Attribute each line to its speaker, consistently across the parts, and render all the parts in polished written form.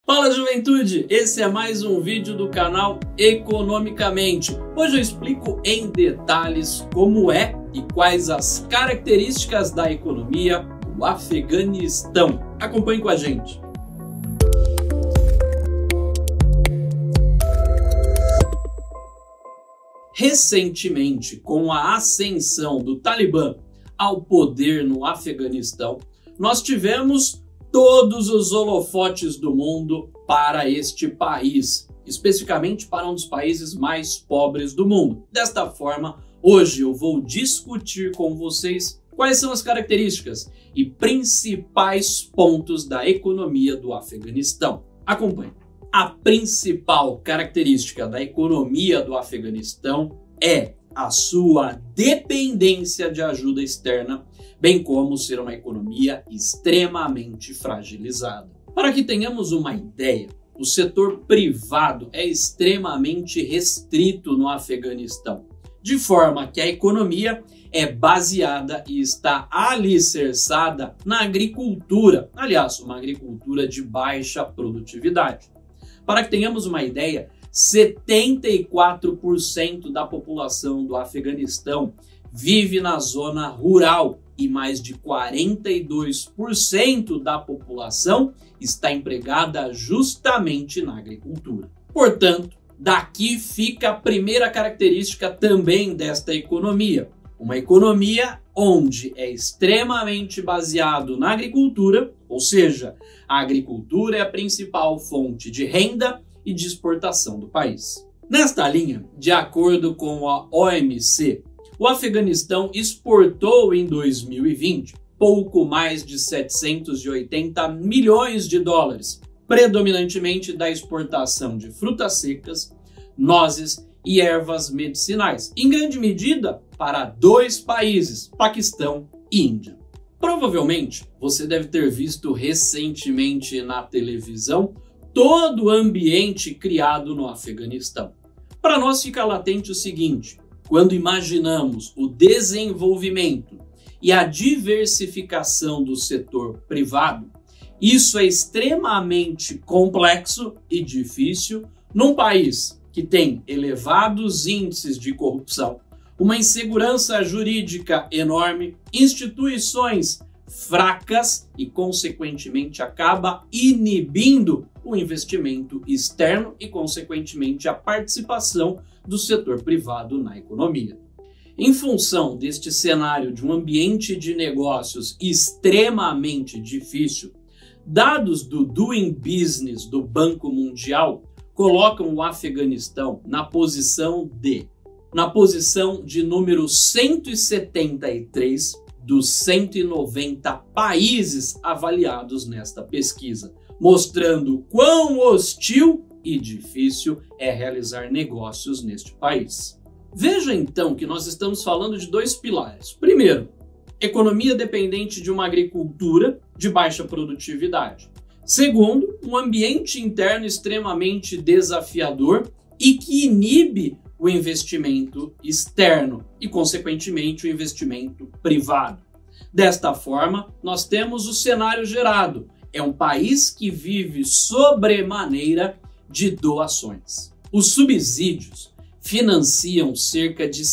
Speaker 1: Fala, juventude! Esse é mais um vídeo do canal Economicamente. Hoje eu explico em detalhes como é e quais as características da economia do Afeganistão. Acompanhe com a gente. Recentemente, com a ascensão do Talibã ao poder no Afeganistão, nós tivemos todos os holofotes do mundo para este país, especificamente para um dos países mais pobres do mundo. Desta forma, hoje eu vou discutir com vocês quais são as características e principais pontos da economia do Afeganistão. Acompanhe. A principal característica da economia do Afeganistão é a sua dependência de ajuda externa, bem como ser uma economia extremamente fragilizada. Para que tenhamos uma ideia, o setor privado é extremamente restrito no Afeganistão, de forma que a economia é baseada e está alicerçada na agricultura, aliás, uma agricultura de baixa produtividade. Para que tenhamos uma ideia, 74% da população do Afeganistão vive na zona rural e mais de 42% da população está empregada justamente na agricultura. Portanto, daqui fica a primeira característica também desta economia. Uma economia onde é extremamente baseado na agricultura, ou seja, a agricultura é a principal fonte de renda e de exportação do país. Nesta linha, de acordo com a OMC, o Afeganistão exportou em 2020 pouco mais de 780 milhões de dólares, predominantemente da exportação de frutas secas, nozes e ervas medicinais, em grande medida para dois países, Paquistão e Índia. Provavelmente você deve ter visto recentemente na televisão todo o ambiente criado no Afeganistão. Para nós fica latente o seguinte: quando imaginamos o desenvolvimento e a diversificação do setor privado, isso é extremamente complexo e difícil num país que tem elevados índices de corrupção, uma insegurança jurídica enorme, instituições fracas e, consequentemente, acaba inibindo o investimento externo e, consequentemente, a participação do setor privado na economia. Em função deste cenário de um ambiente de negócios extremamente difícil, dados do Doing Business do Banco Mundial colocam o Afeganistão na posição de número 173 dos 190 países avaliados nesta pesquisa, mostrando quão hostil e difícil é realizar negócios neste país. Veja então que nós estamos falando de dois pilares. Primeiro, economia dependente de uma agricultura de baixa produtividade. Segundo, um ambiente interno extremamente desafiador e que inibe o investimento externo e, consequentemente, o investimento privado. Desta forma, nós temos o cenário gerado. É um país que vive sobremaneira de doações. Os subsídios financiam cerca de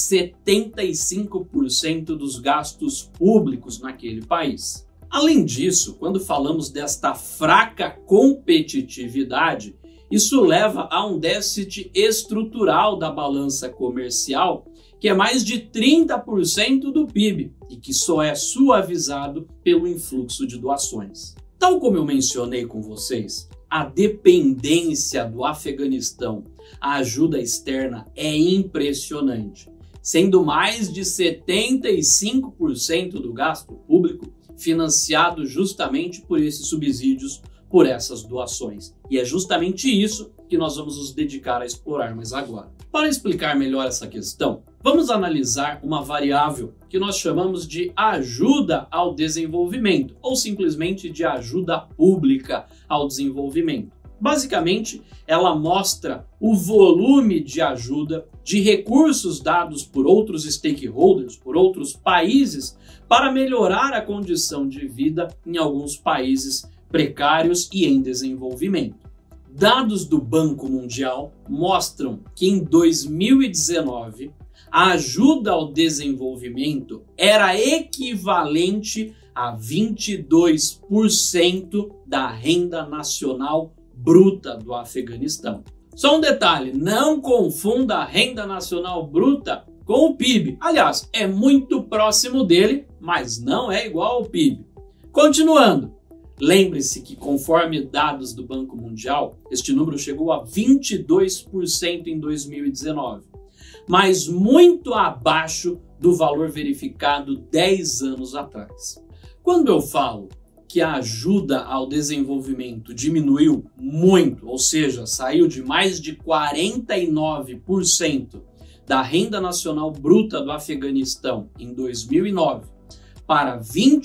Speaker 1: 75% dos gastos públicos naquele país. Além disso, quando falamos desta fraca competitividade, isso leva a um déficit estrutural da balança comercial, que é mais de 30% do PIB e que só é suavizado pelo influxo de doações. Tal como eu mencionei com vocês, a dependência do Afeganistão à ajuda externa é impressionante, sendo mais de 75% do gasto público financiado justamente por esses subsídios, por essas doações. E é justamente isso que nós vamos nos dedicar a explorar mais agora. Para explicar melhor essa questão, vamos analisar uma variável que nós chamamos de ajuda ao desenvolvimento, ou simplesmente de ajuda pública ao desenvolvimento. Basicamente, ela mostra o volume de ajuda, de recursos dados por outros stakeholders, por outros países, para melhorar a condição de vida em alguns países precários e em desenvolvimento. Dados do Banco Mundial mostram que em 2019 a ajuda ao desenvolvimento era equivalente a 22% da renda nacional bruta do Afeganistão. Só um detalhe, não confunda a renda nacional bruta com o PIB. Aliás, é muito próximo dele, mas não é igual ao PIB. Continuando, lembre-se que conforme dados do Banco Mundial, este número chegou a 22% em 2019, mas muito abaixo do valor verificado 10 anos atrás. Quando eu falo que a ajuda ao desenvolvimento diminuiu muito, ou seja, saiu de mais de 49% da renda nacional bruta do Afeganistão em 2009 para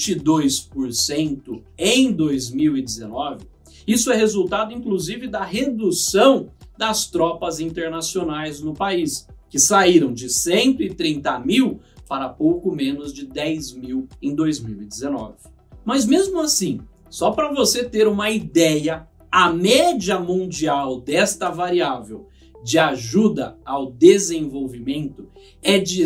Speaker 1: 22% em 2019, isso é resultado inclusive da redução das tropas internacionais no país, que saíram de 130 mil para pouco menos de 10 mil em 2019. Mas mesmo assim, só para você ter uma ideia, a média mundial desta variável de ajuda ao desenvolvimento é de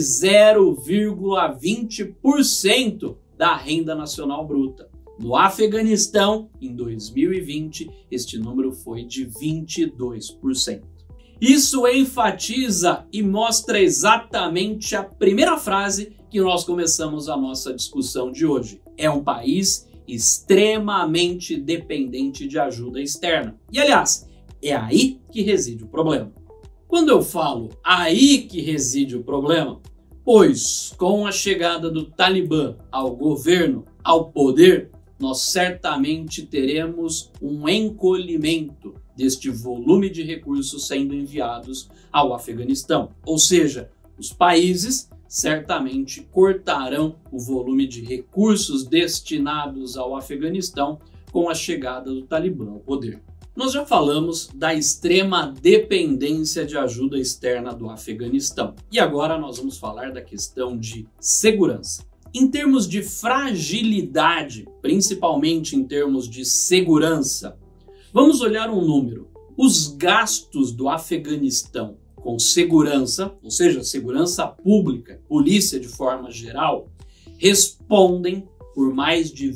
Speaker 1: 0,20% da renda nacional bruta. No Afeganistão, em 2020, este número foi de 22%. Isso enfatiza e mostra exatamente a primeira frase que nós começamos a nossa discussão de hoje. É um país extremamente dependente de ajuda externa. E, aliás, é aí que reside o problema. Quando eu falo aí que reside o problema, pois com a chegada do Talibã ao governo, ao poder, nós certamente teremos um encolhimento deste volume de recursos sendo enviados ao Afeganistão. Ou seja, os países certamente cortarão o volume de recursos destinados ao Afeganistão com a chegada do Talibã ao poder. Nós já falamos da extrema dependência de ajuda externa do Afeganistão. E agora nós vamos falar da questão de segurança. Em termos de fragilidade, principalmente em termos de segurança, vamos olhar um número. Os gastos do Afeganistão com segurança, ou seja, segurança pública, polícia de forma geral, respondem por mais de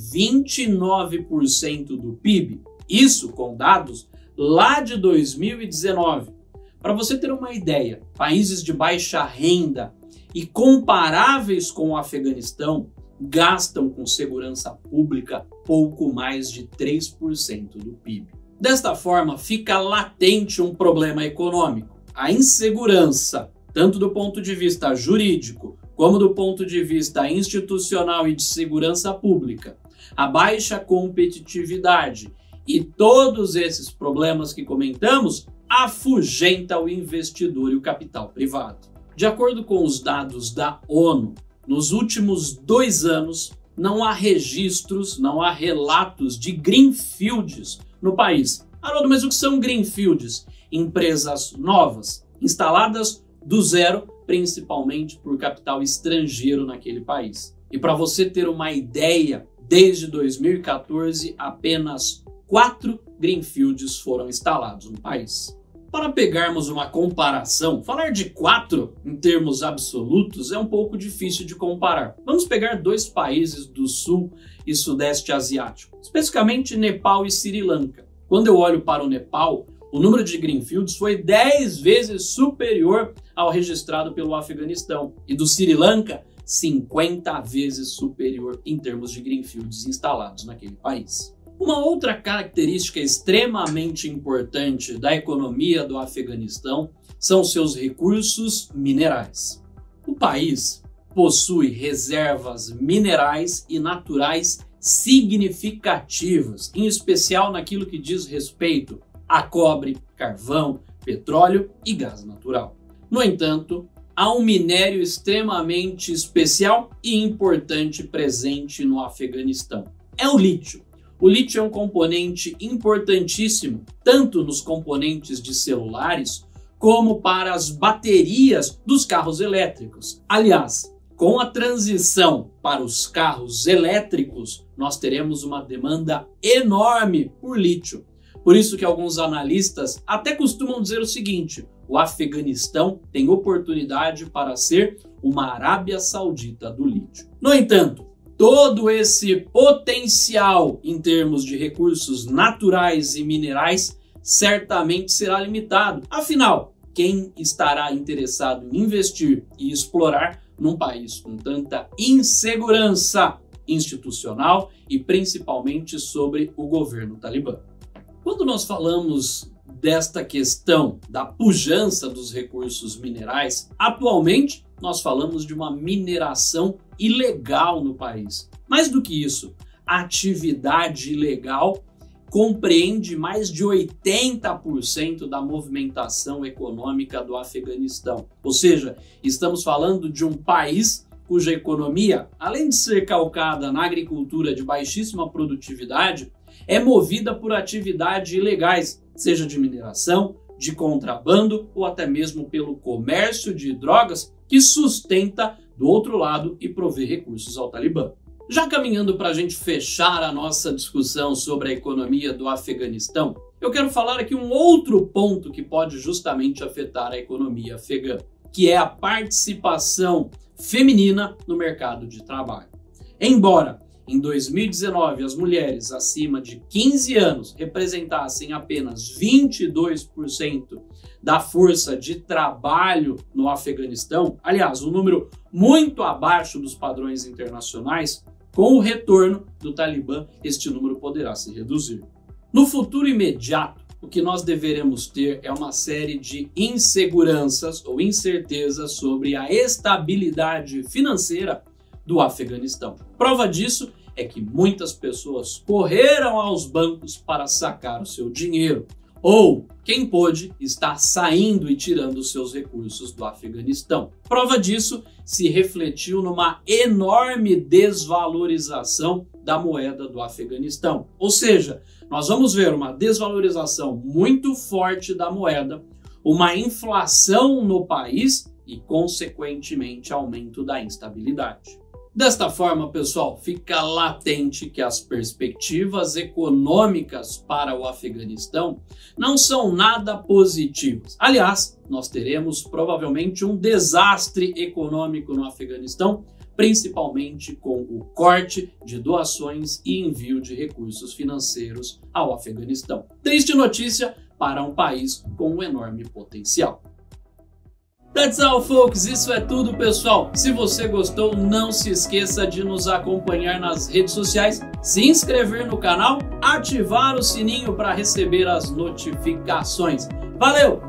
Speaker 1: 29% do PIB. Isso com dados lá de 2019. Para você ter uma ideia, países de baixa renda e comparáveis com o Afeganistão gastam com segurança pública pouco mais de 3% do PIB. Desta forma, fica latente um problema econômico. A insegurança, tanto do ponto de vista jurídico, como do ponto de vista institucional e de segurança pública, a baixa competitividade e todos esses problemas que comentamos afugenta o investidor e o capital privado. De acordo com os dados da ONU, nos últimos 2 anos não há registros, não há relatos de greenfields no país. Haroldo, mas o que são greenfields? Empresas novas, instaladas do zero, principalmente por capital estrangeiro naquele país. E para você ter uma ideia, desde 2014, apenas 4 greenfields foram instalados no país. Para pegarmos uma comparação, falar de 4 em termos absolutos é um pouco difícil de comparar. Vamos pegar 2 países do sul e sudeste asiático, especificamente Nepal e Sri Lanka. Quando eu olho para o Nepal, o número de greenfields foi 10 vezes superior ao registrado pelo Afeganistão e do Sri Lanka, 50 vezes superior em termos de greenfields instalados naquele país. Uma outra característica extremamente importante da economia do Afeganistão são seus recursos minerais. O país possui reservas minerais e naturais significativas, em especial naquilo que diz respeito a cobre, carvão, petróleo e gás natural. No entanto, há um minério extremamente especial e importante presente no Afeganistão. É o lítio. O lítio é um componente importantíssimo, tanto nos componentes de celulares, como para as baterias dos carros elétricos. Aliás, com a transição para os carros elétricos, nós teremos uma demanda enorme por lítio. Por isso que alguns analistas até costumam dizer o seguinte: o Afeganistão tem oportunidade para ser uma Arábia Saudita do lítio. No entanto, todo esse potencial em termos de recursos naturais e minerais certamente será limitado. Afinal, quem estará interessado em investir e explorar num país com tanta insegurança institucional e principalmente sobre o governo talibã? Quando nós falamos desta questão da pujança dos recursos minerais, atualmente nós falamos de uma mineração ilegal no país. Mais do que isso, a atividade ilegal compreende mais de 80% da movimentação econômica do Afeganistão. Ou seja, estamos falando de um país cuja economia, além de ser calcada na agricultura de baixíssima produtividade, é movida por atividades ilegais, seja de mineração, de contrabando ou até mesmo pelo comércio de drogas, que sustenta do outro lado e provê recursos ao Talibã. Já caminhando para a gente fechar a nossa discussão sobre a economia do Afeganistão, eu quero falar aqui um outro ponto que pode justamente afetar a economia afegã, que é a participação feminina no mercado de trabalho. Embora em 2019 as mulheres acima de 15 anos representassem apenas 22% da força de trabalho no Afeganistão, aliás, um número muito abaixo dos padrões internacionais, com o retorno do Talibã, este número poderá se reduzir. No futuro imediato, o que nós deveremos ter é uma série de inseguranças ou incertezas sobre a estabilidade financeira do Afeganistão. Prova disso é que muitas pessoas correram aos bancos para sacar o seu dinheiro, ou quem pôde está saindo e tirando os seus recursos do Afeganistão. Prova disso se refletiu numa enorme desvalorização da moeda do Afeganistão. Ou seja, nós vamos ver uma desvalorização muito forte da moeda, uma inflação no país e, consequentemente, aumento da instabilidade. Desta forma, pessoal, fica latente que as perspectivas econômicas para o Afeganistão não são nada positivas. Aliás, nós teremos provavelmente um desastre econômico no Afeganistão, principalmente com o corte de doações e envio de recursos financeiros ao Afeganistão. Triste notícia para um país com um enorme potencial. That's all, folks. Isso é tudo, pessoal. Se você gostou, não se esqueça de nos acompanhar nas redes sociais, se inscrever no canal, ativar o sininho para receber as notificações. Valeu!